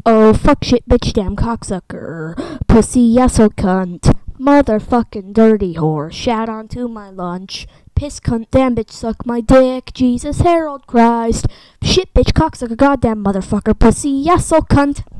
Oh, fuck, shit, bitch, damn cocksucker. Pussy, asshole, cunt. Motherfucking dirty whore. Shout onto my lunch. Piss, cunt, damn bitch, suck my dick. Jesus, Harold Christ. Shit, bitch, cocksucker, goddamn motherfucker. Pussy, asshole, cunt.